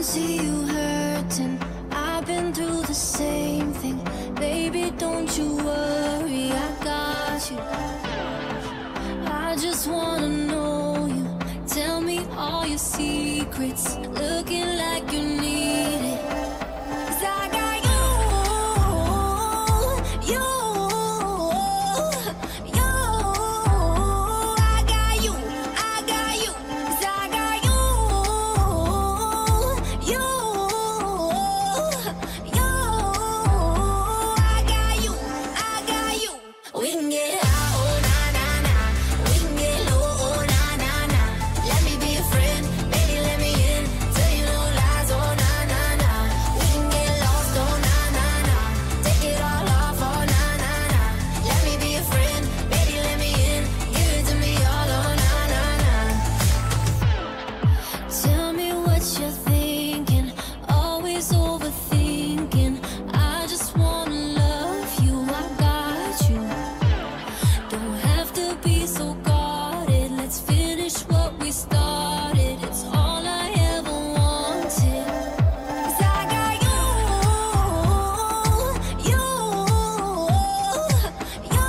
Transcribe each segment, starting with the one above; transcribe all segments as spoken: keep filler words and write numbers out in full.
can see you hurting. I've been through the same thing. Baby, don't you worry, I got you. I just wanna know you. Tell me all your secrets. Looking like you need it. 'Cause I got you, you, you. I got you, I got you. 'Cause I got you, you, you. I got you, I got you. We can get high, oh na na na. We can get low, oh na na na. Let me be a friend, baby, let me in. Tell you no lies, oh na na na. We can get lost, oh na na na. Take it all off, oh na na na. Let me be a friend, baby, let me in. Give it to me all, oh na na na. Tell me what you're thinking, always overthinking. I just wanna love you, I got you. Don't have to be so guarded. Let's finish what we started. It's all I ever wanted. 'Cause I got you, you, you.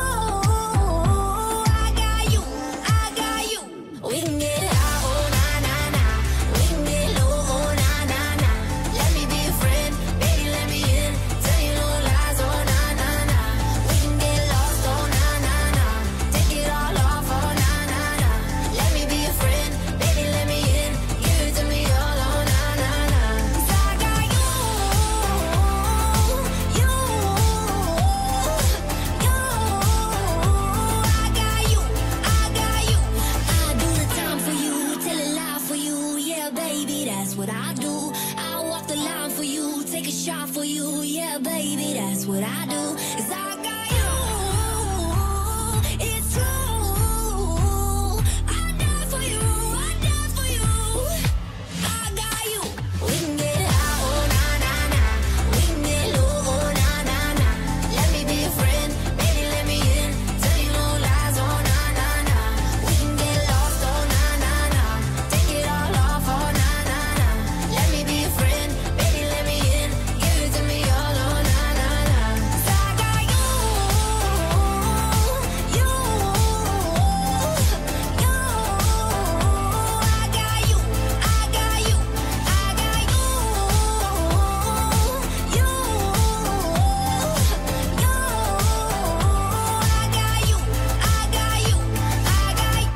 I got you, I got you. We can get high, oh na na na. We can get low, oh na na na. Let me be a friend, baby, let me in. Tell you no lies, oh na na na. We can get lost, oh na na na. Take it all off, oh na na na. Let me be a friend, baby, let me in. Give it to me all, oh na na na. 'Cause I got you, you, you. I got you, I got you. I do the time for you, tell a lie for you. Yeah, baby, that's what I do. I walk the line for you, take a shot for you. Yeah, baby, that's what I do. 'Cause I got you, it's true. I die for you, I die for you. I got you. We can get high, oh na na na. We can get low, oh na na na. Let me be a friend, baby, let me in. Tell you no lies, oh na na na. We can get lost, oh na na na. Take it all off, oh na na na. Let me be a friend, baby, let me in. Give it to me all, oh na na na. 'Cause I got you, you, you. I got you, I got you, I got you, you, you. I got you, I got you, I got you.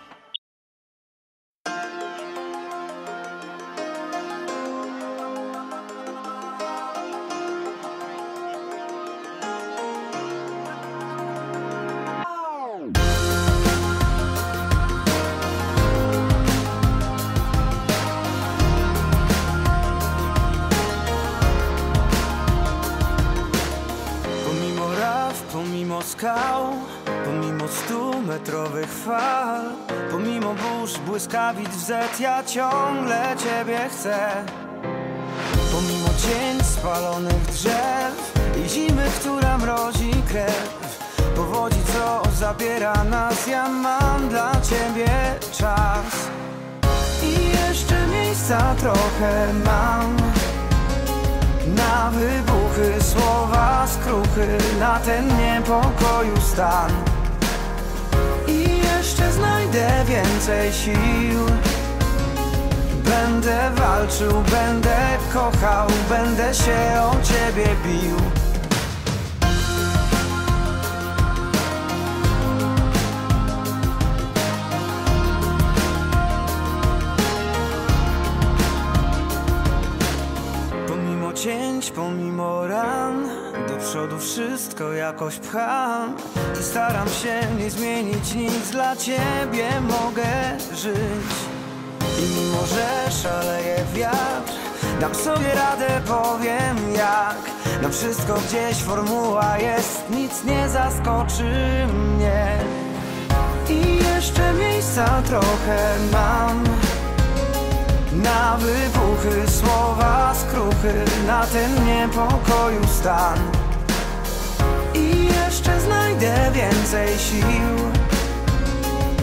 Pomimo raf, pomimo skał, pomimo stumetrowych fal, pomimo burz, błyskawic w zet, ja ciągle Ciebie chcę. Pomimo cień spalonych drzew i zimy, która mrozi krew, powodzi, co zabiera nas, ja mam dla Ciebie czas. I jeszcze miejsca trochę mam na wybuchy, słowa, skruchy, na ten niepokoju stan. I jeszcze znajdę więcej sił. Będę walczył, będę kochał, będę się o Ciebie bił. Pomimo cięć, pomimo ran, do przodu wszystko jakoś pcham. I staram się nie zmienić nic, dla Ciebie mogę żyć. I mimo że szaleje wiatr, dam sobie radę, powiem jak. Na wszystko gdzieś formuła jest, nic nie zaskoczy mnie. I jeszcze miejsca trochę mam na wybuchy, słowa, skruchy, na ten niepokoju stan. I jeszcze znajdę więcej sił.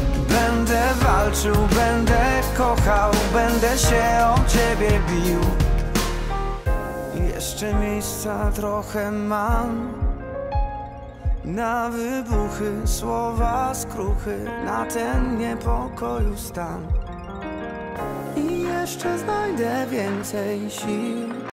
Będę walczył, będę kochał, będę się o Ciebie bił. Jeszcze miejsca trochę mam na wybuchy, słowa skruchy, na ten niepokoju stan. I jeszcze znajdę więcej sił